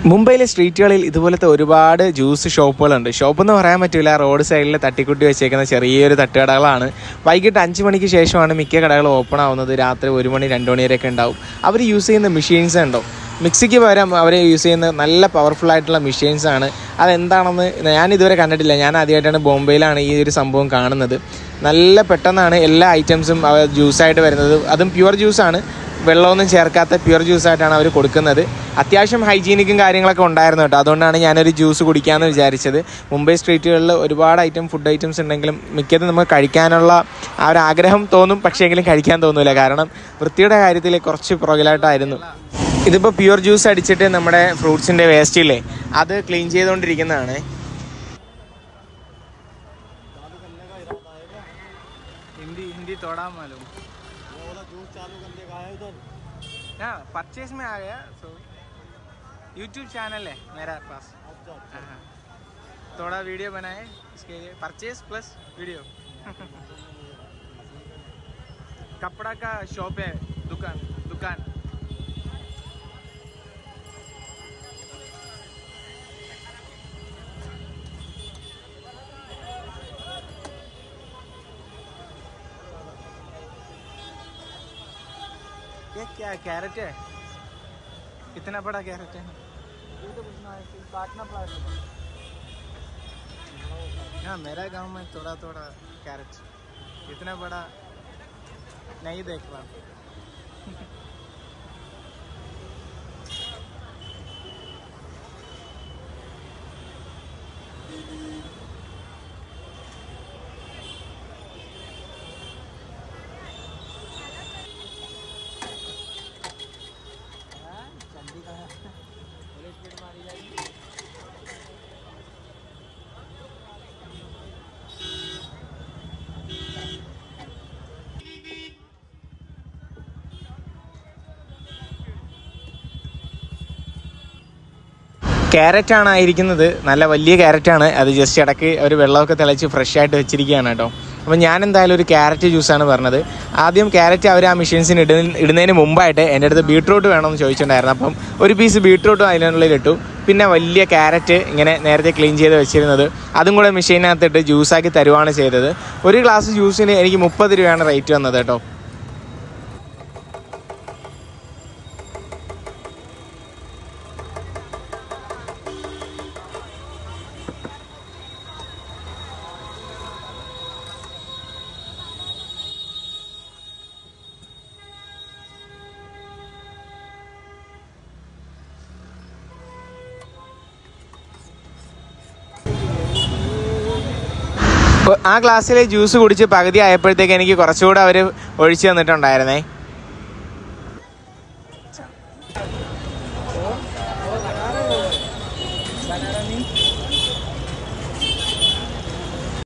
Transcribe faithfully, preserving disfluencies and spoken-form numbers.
മുംബൈയിലെ സ്ട്രീറ്റുകളിൽ ഇതുപോലത്തെ ഒരുപാട് ജ്യൂസ് ഷോപ്പുകളുണ്ട്. ഷോപ്പെന്ന് പറയാൻ പറ്റില്ല, റോഡ് സൈഡിൽ തട്ടിക്കുട്ടി വെച്ചേക്കുന്ന ചെറിയൊരു തട്ടുകടകളാണ്. വൈകിട്ട് അഞ്ച് മണിക്ക് ശേഷമാണ് മിക്ക കടകളും ഓപ്പൺ ആവുന്നത്. രാത്രി ഒരു മണി രണ്ട് മണി വരെയൊക്കെ ഉണ്ടാവും. അവർ യൂസ് ചെയ്യുന്ന മെഷീൻസ് ഉണ്ടോ, മിക്സിക്ക് പകരം അവർ യൂസ് ചെയ്യുന്ന നല്ല പവർഫുൾ ആയിട്ടുള്ള മെഷീൻസാണ്. അതെന്താണെന്ന് ഞാൻ ഇതുവരെ കണ്ടിട്ടില്ല. ഞാൻ ആദ്യമായിട്ടാണ് ബോംബെയിലാണ് ഈ ഒരു സംഭവം കാണുന്നത്. നല്ല പെട്ടെന്നാണ് എല്ലാ ഐറ്റംസും അവർ ജ്യൂസായിട്ട് വരുന്നത്. അതും പ്യുവർ ജ്യൂസാണ്, വെള്ളമൊന്നും ചേർക്കാത്ത പ്യുവർ ജ്യൂസായിട്ടാണ് അവർ കൊടുക്കുന്നത്. അത്യാവശ്യം ഹൈജീനിക്കും കാര്യങ്ങളൊക്കെ ഉണ്ടായിരുന്നു കേട്ടോ. അതുകൊണ്ടാണ് ഞാനൊരു ജ്യൂസ് കുടിക്കാമെന്ന് വിചാരിച്ചത്. മുംബൈ സ്ട്രീറ്റുകളിൽ ഒരുപാട് ഐറ്റം ഫുഡ് ഐറ്റംസ് ഉണ്ടെങ്കിലും മിക്കതും നമുക്ക് കഴിക്കാനുള്ള ആ ഒരു ആഗ്രഹം തോന്നും, പക്ഷേ എങ്കിലും കഴിക്കാൻ തോന്നില്ല. കാരണം വൃത്തിയുടെ കാര്യത്തിൽ കുറച്ച് പുറകിലായിട്ടായിരുന്നു. ഇതിപ്പോൾ പ്യുവർ ജ്യൂസ് അടിച്ചിട്ട് നമ്മുടെ ഫ്രൂട്ട്സിൻ്റെ വേസ്റ്റില്ലേ അത് ക്ലീൻ ചെയ്തുകൊണ്ടിരിക്കുന്നതാണ്. हाँ परचेज में आ गया, सो यूट्यूब चैनल है मेरा पास. हाँ थोड़ा वीडियो बनाए इसके लिए, परचेज प्लस वीडियो. कपड़ा का शॉप है, दुकान दुकान ये क्या कैरेट है? कितना बड़ा कैरेट है? काटना पड़ेगा. हाँ मेरा गांव में थोड़ा थोड़ा कैरेट, इतना बड़ा नहीं देख रहा. ക്യാരറ്റാണ് ആയിരിക്കുന്നത്, നല്ല വലിയ ക്യാരറ്റാണ്. അത് ജസ്റ്റ് ഇടയ്ക്ക് ഒരു വെള്ളമൊക്കെ തിളച്ച് ഫ്രഷ് ആയിട്ട് വെച്ചിരിക്കുകയാണ് കേട്ടോ. അപ്പോൾ ഞാൻ എന്തായാലും ഒരു ക്യാരറ്റ് ജ്യൂസാണ് പറഞ്ഞത്. ആദ്യം ക്യാരറ്റ് അവർ ആ മെഷീൻസിന് ഇട ഇടുന്നതിന് മുമ്പായിട്ട് എൻ്റെ അടുത്ത് ബീട്രൂട്ട് വേണമെന്ന് ചോദിച്ചിട്ടുണ്ടായിരുന്നു. അപ്പം ഒരു പീസ് ബീട്രൂട്ടും അതിനുള്ളിൽ ഇട്ടു. പിന്നെ വലിയ ക്യാരറ്റ് ഇങ്ങനെ നേരത്തെ ക്ലീൻ ചെയ്ത് വെച്ചിരുന്നത് അതും കൂടെ മെഷീനകത്തിട്ട് ജ്യൂസാക്കി തരുവാണ് ചെയ്തത്. ഒരു ഗ്ലാസ് ജ്യൂസിന് എനിക്ക് മുപ്പത് രൂപയാണ് റേറ്റ് വന്നത് കേട്ടോ. ആ ഗ്ലാസ്സിൽ ജ്യൂസ് കുടിച്ച് പകുതി ആയപ്പോഴത്തേക്ക് എനിക്ക് കുറച്ചുകൂടെ അവർ ഒഴിച്ചു തന്നിട്ടുണ്ടായിരുന്നേ.